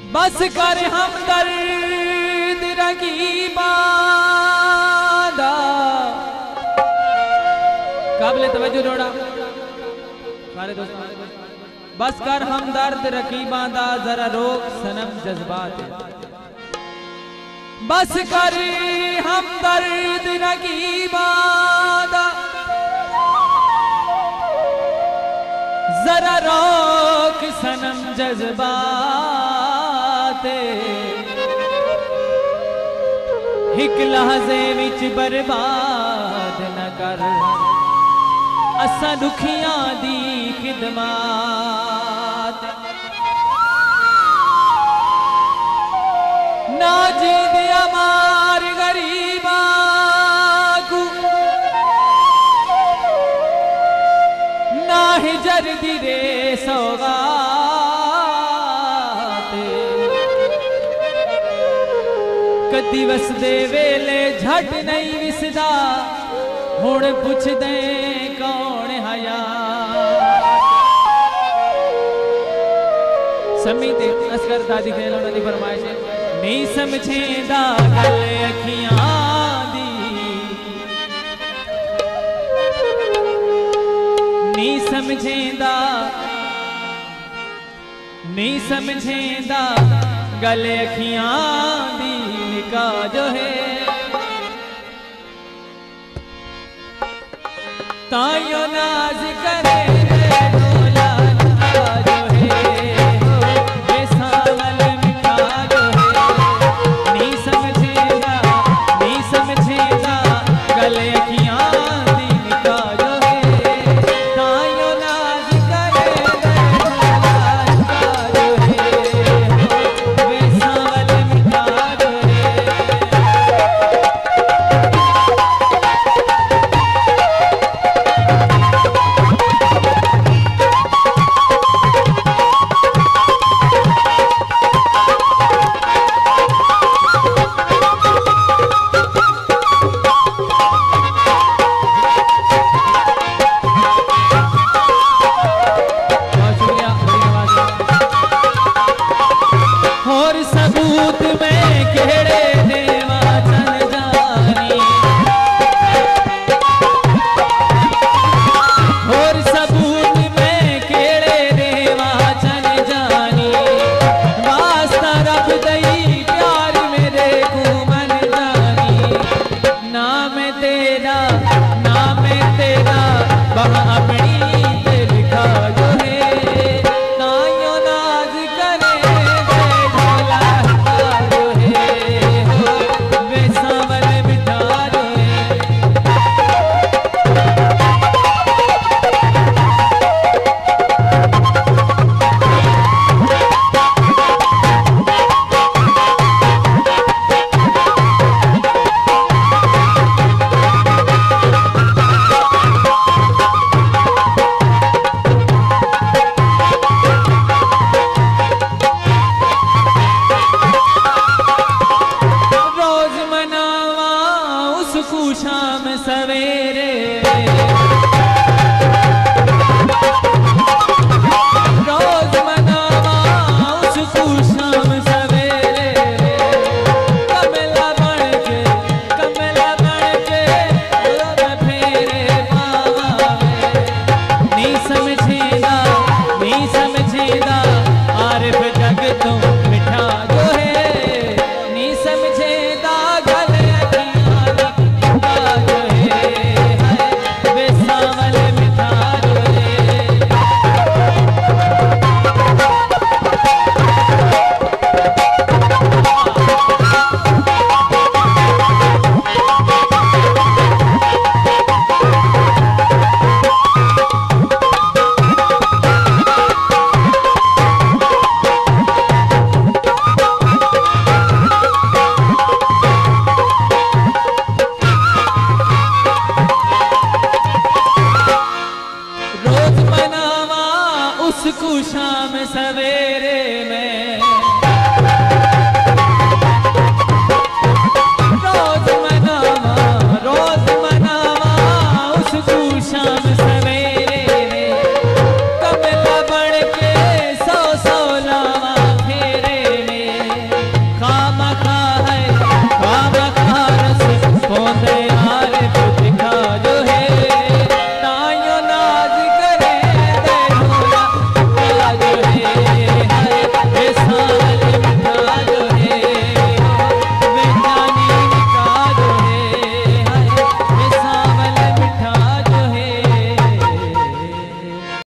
बस कर हम दर्द रकीबादा। काबिल तवज्जो जोड़ा सारे दोस्त। बस कर हम दर्द रकीबादा, जरा रोक सनम जज्बात। बस कर हम दर्द रकीबादा, जरा रोक सनम जज्बात। हिक लहज़े विच बर्बाद न कर असा दुखियां दी खिदमत। ना जींदिया मार गरीबा को, ना हिजर दी रे सौगात। कदी वसदे वेले झट नहीं विसदा, हुण पुछ दे कौन हयात। समी ते असगर दादी खेल उन्होंने फरमाइश है, नहीं समझेंदा गल अखियां दी, नहीं समझेंदा, नहीं समझेंदा गल अखियां दी। निकाह जो है ताइयो नाज करे